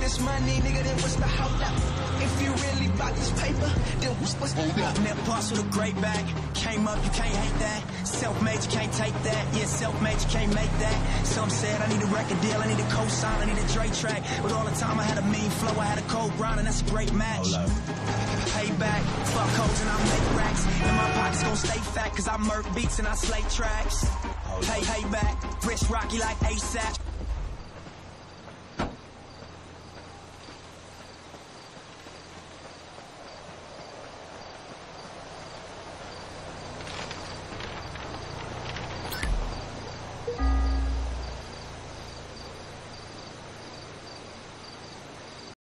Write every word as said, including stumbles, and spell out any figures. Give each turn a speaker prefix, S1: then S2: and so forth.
S1: this money, nigga, then what's the hold up? If you really bought this paper, then what's what's hold up?
S2: Never bust with a great bag. Came up, you can't hate that. Self-made, you can't take that. Yeah, self-made, you can't make that. Some said I need a record deal, I need a co-sign, I need a Dre track. But all the time I had a mean flow, I had a cold grind, and that's a great match. Payback, fuck hoes and I make racks. And my pockets gon' stay fat, cause I murk beats and I slay tracks. Pay, payback, wrist rocky like ASAP.